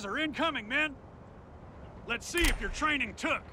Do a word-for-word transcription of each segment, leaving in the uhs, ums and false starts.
Reinforcements are incoming, men! Let's see if your training took.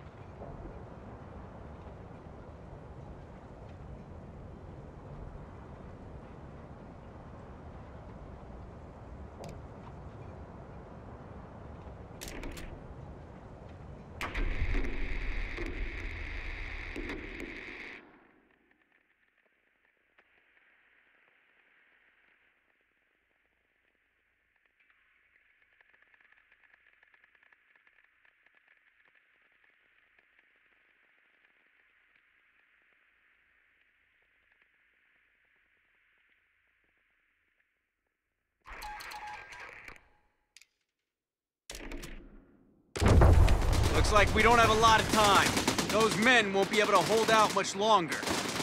Looks like we don't have a lot of time. Those men won't be able to hold out much longer.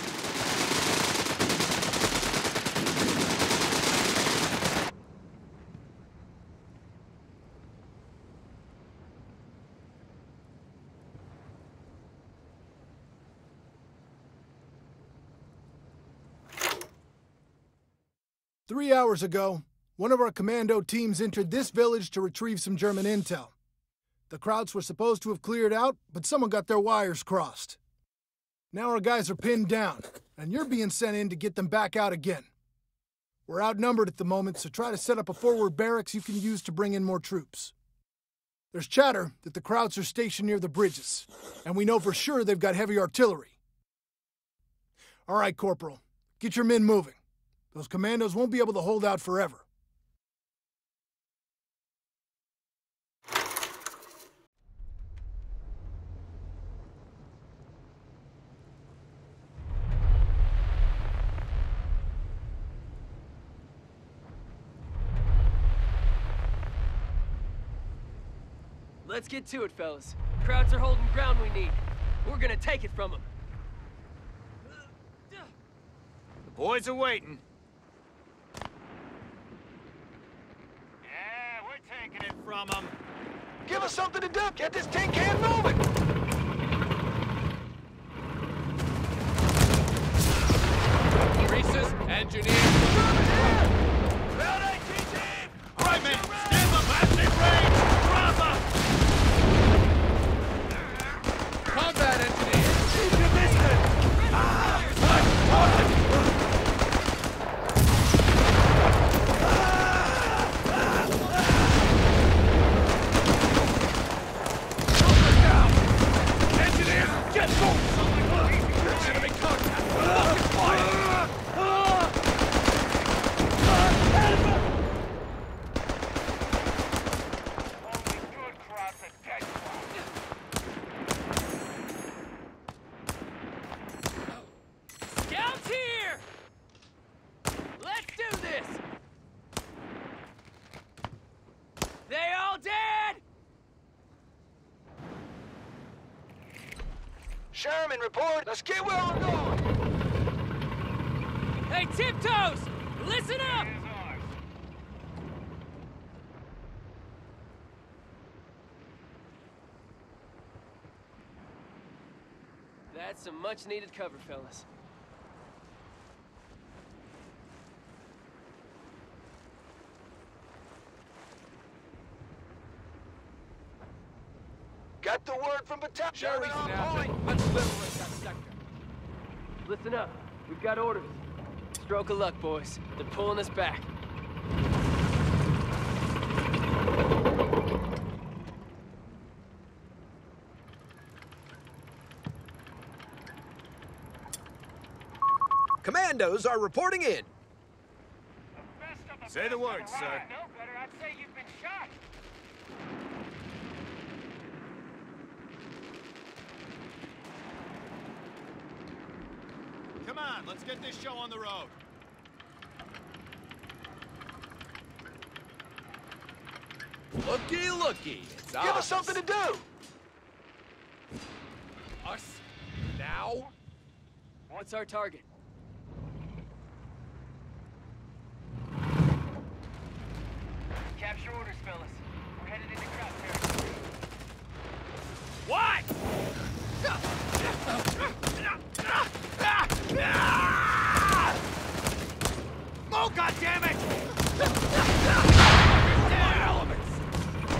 Three hours ago, one of our commando teams entered this village to retrieve some German intel. The Krauts were supposed to have cleared out, but someone got their wires crossed. Now our guys are pinned down, and you're being sent in to get them back out again. We're outnumbered at the moment, so try to set up a forward barracks you can use to bring in more troops. There's chatter that the Krauts are stationed near the bridges, and we know for sure they've got heavy artillery. All right, Corporal, get your men moving. Those commandos won't be able to hold out forever. Let's get to it, fellas. Krauts are holding ground we need. We're gonna take it from them. The boys are waiting. Yeah, we're taking it from them. Give us something to do! Get this tin can moving! Greases, engineers. Round eighteen team! All right, men, stand up, active range! Drop up! Combat engineers. Keep your distance! Ah! Engineers, get going! Enemy contact! Focus fire! Scouts here! Let's do this! They all dead? Sherman, report! Let's get where we're going! Hey, Tiptoes! Listen up! That's some much-needed cover, fellas. Got the word from Battalion. Sherman Jerry's on now. point! Let's liberate that sector. Listen up. We've got orders. Stroke of luck, boys. They're pulling us back. Commandos are reporting in. Say the word, sir. No better, I'd say you've been shot. Come on, let's get this show on the road. Looky, looky. It's Give us something to do! Us now? What's our target? Capture orders, fellas. We're headed into Kraut territory. What? Oh, goddammit! My elements.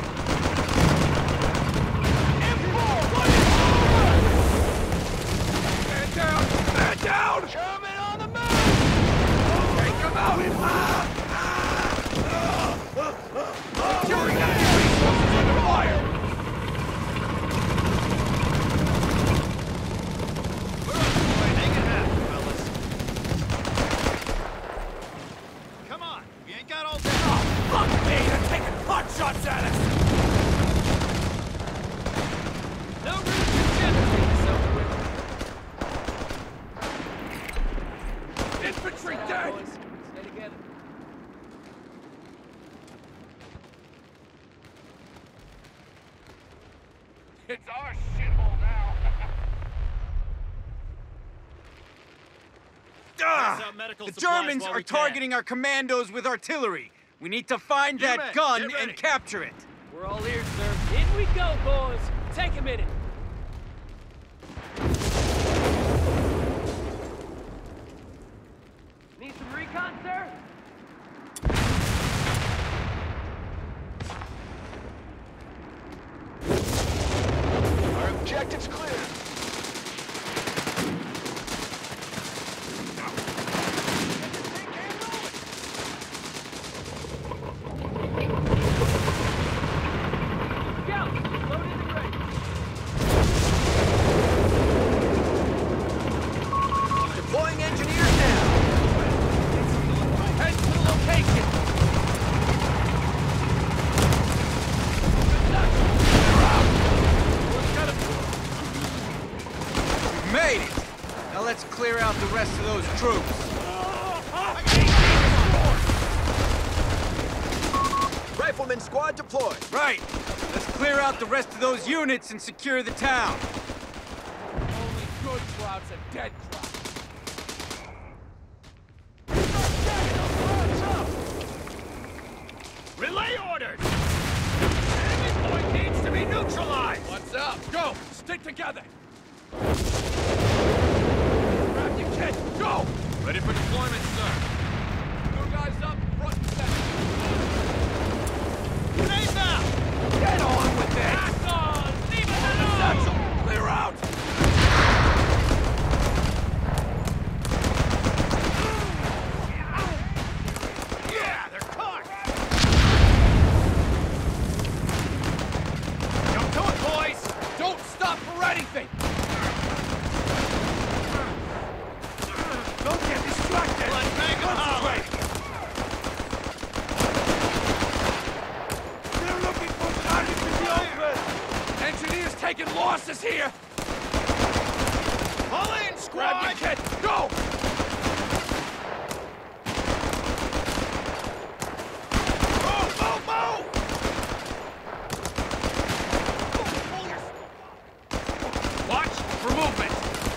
Ah, the Germans are targeting our commandos with artillery. We need to find that men, gun get ready. and capture it. We're all ears, sir. In we go, boys. Take a minute. Need some recon, sir? Our objective's clear. Scouts, loaded and ready. Deploying engineers now. Head to the location. We've made it. Now let's clear out the rest of those troops. Rifleman squad deployed. Right. Let's clear out the rest of those units and secure the town. Only good crowds and dead crowds. Relay orders! Enemy point needs to be neutralized! What's up? Go! Stick together! Grab your kit! Go! Ready for deployment, sir. Two guys up, front and center. Grenade now! Get on with it! Ass on! Leave it alone! Satchel! Clear out! Yeah, they're caught! Jump to it, boys! Don't stop for anything! Don't get distracted! Let's make them holler! They're looking for targets in the open! Engineers taking losses here! Pull in, Grab your squad! kit! Go! Move, move, move! Watch for movement!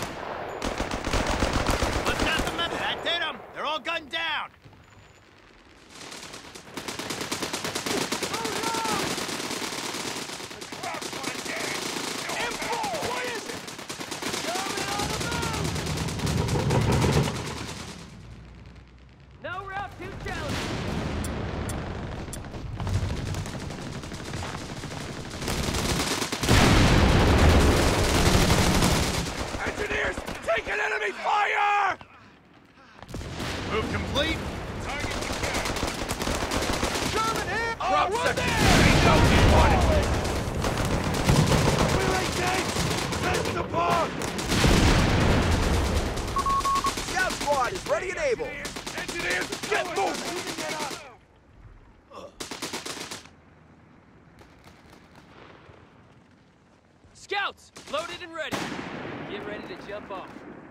Let's get the men. That did them! They're all gunned down! No route too challenging. Engineers, take an enemy fire! Move complete. German here! Drop section! Ain't no wanted! Relay tanks! Send the bomb! Scout squad is ready and able. Engineers, get moving! Scouts, loaded and ready. Get ready to jump off.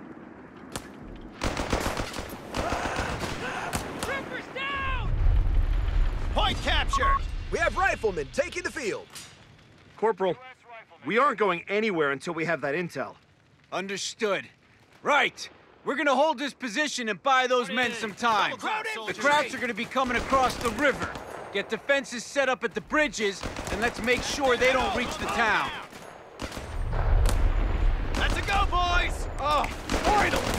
Troopers down! Point captured! We have riflemen taking the field. Corporal, we aren't going anywhere until we have that intel. Understood. Right. We're gonna hold this position and buy those men some time. The Krauts are gonna be coming across the river. Get defenses set up at the bridges, and let's make sure they don't reach the town. Let's go, boys! Oh, finally!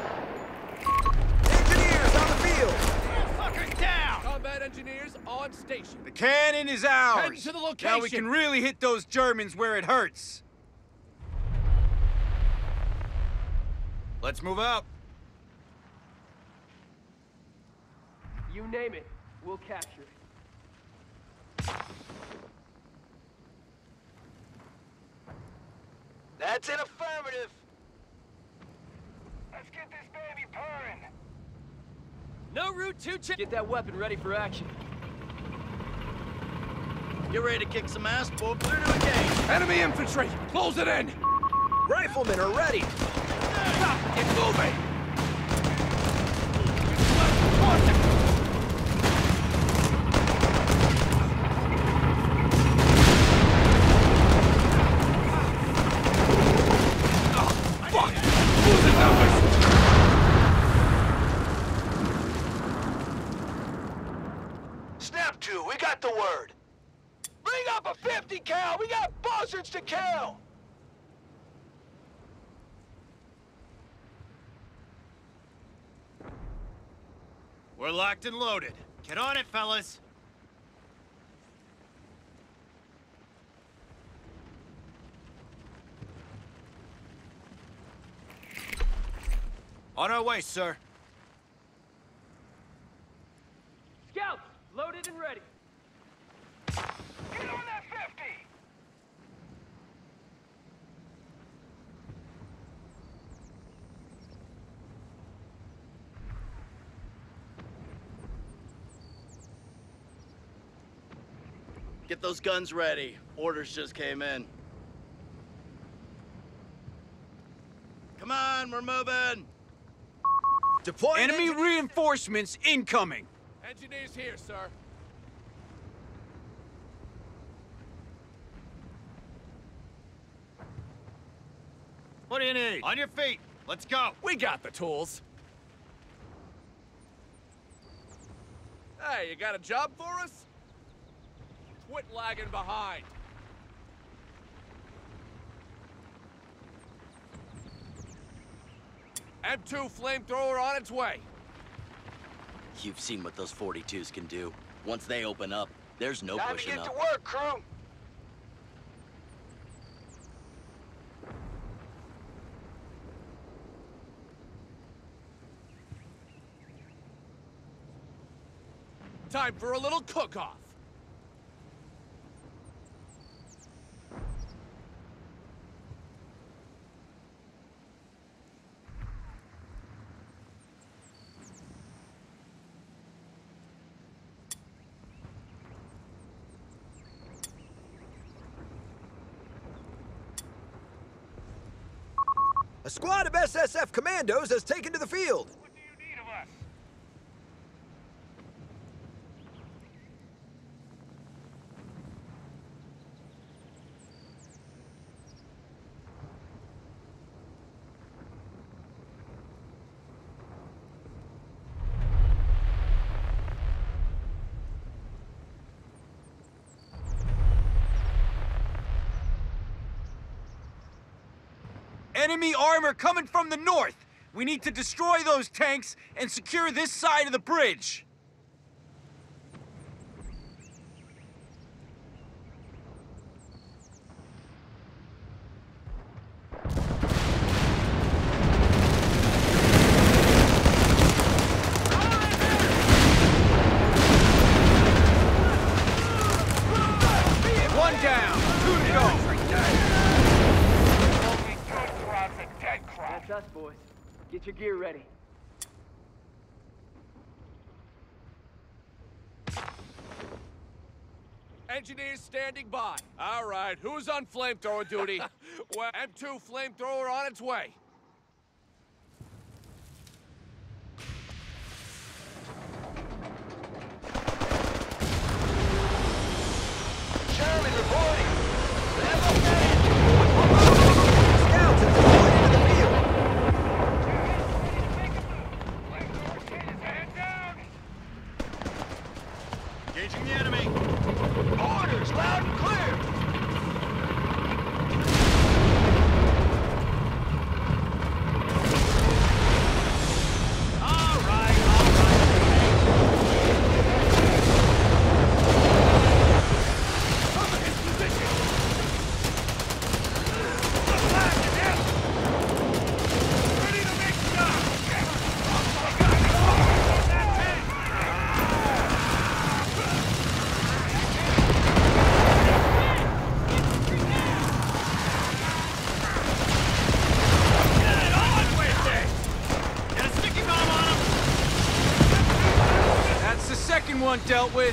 Engineers on the field. Fuckers down! Combat engineers on station. The cannon is ours. Heading to the Now we location. can really hit those Germans where it hurts. Let's move out. You name it, we'll capture it. That's an affirmative. Let's get this baby purring. No route too ch- Get that weapon ready for action. You ready to kick some ass, boy? Clear to engage. Enemy infantry, close it in! Riflemen are ready. Stop, get moving! got the word. Bring up a fifty cal. We got buzzards to kill. We're locked and loaded. Get on it, fellas. On our way, sir. Scouts, loaded and ready. Get on that fifty! Get those guns ready. Orders just came in. Come on, we're moving. Deploying Enemy reinforcements incoming. Engineers here, sir. What do you need? On your feet. Let's go. We got the tools. Hey, you got a job for us? Quit lagging behind. M two flamethrower on its way. You've seen what those forty-twos can do. Once they open up, there's no Time to pushing get to up. work, crew. Time for a little cook-off. A squad of S S F commandos has taken to the field. What do you need of us? Enemy armor coming from the north. We need to destroy those tanks and secure this side of the bridge. One down, two to go. Only good crowds and dead crowds. That's us, boys. Get your gear ready. Engineers standing by. All right, who's on flamethrower duty? Well, M two flamethrower on its way. Charlie reporting. Level set. Scouts have deployed into the field. Man down! Engaging the enemy. Orders loud and clear. All right, all right. Cover his position! The flag is hit! Ready to make stop! That's it! Get on with it! Get a sticky bomb on him. That's the second one dealt with.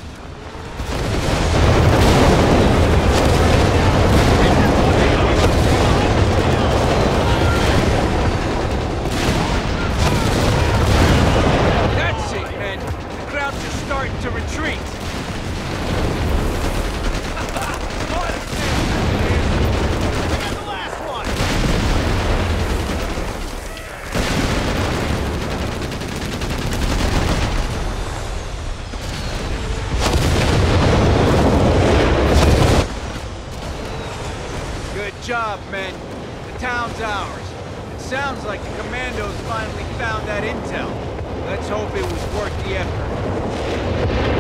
That's it, men. The crowds are starting to retreat. We got the last one. job, men. The town's ours. It sounds like the commandos finally found that intel. Let's hope it was worth the effort.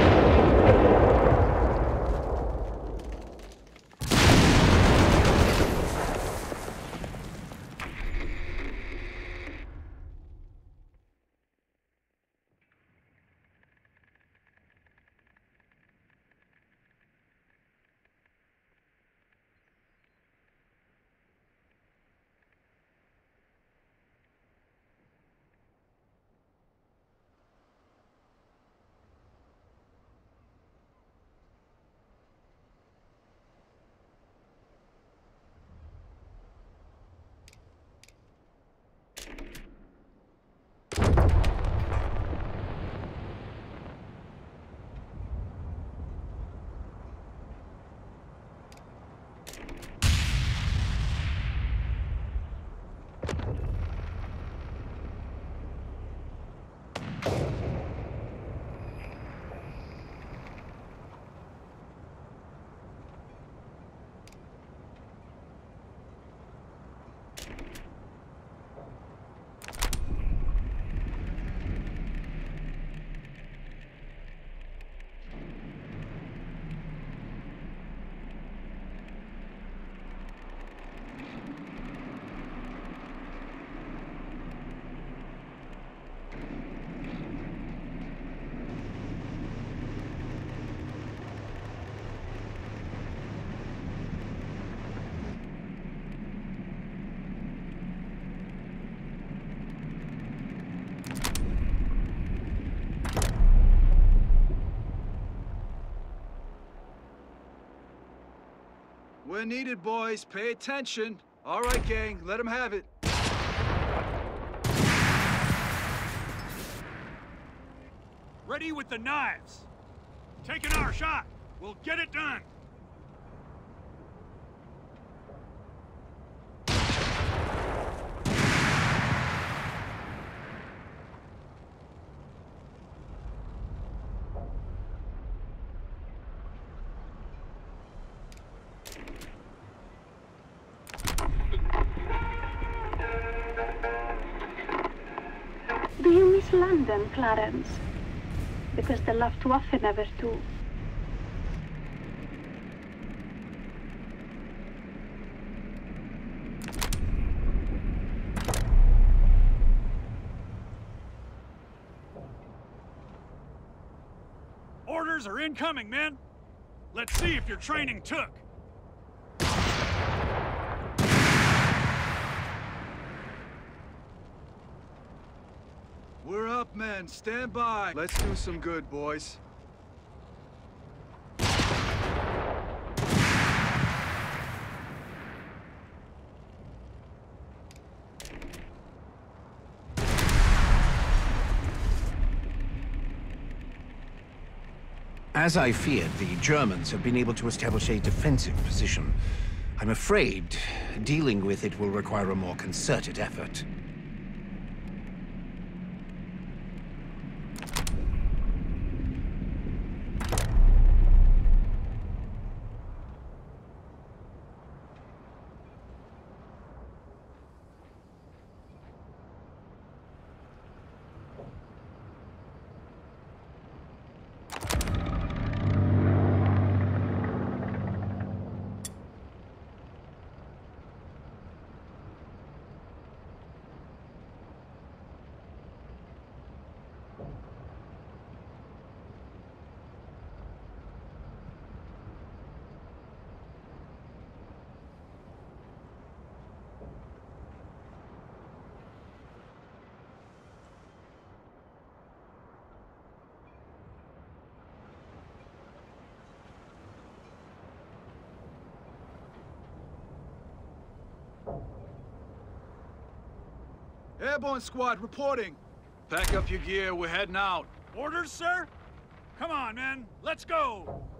We're needed, boys. Pay attention. All right, gang. Let them have it. Ready with the knives. Taking our shot. We'll get it done. Do you miss London, Clarence? Because the Luftwaffe never do. Orders are incoming, men. Let's see if your training took. We're up, men. Stand by. Let's do some good, boys. As I feared, the Germans have been able to establish a defensive position. I'm afraid dealing with it will require a more concerted effort. Airborne squad reporting. Pack up your gear. We're heading out. Orders, sir? Come on, men. Let's go.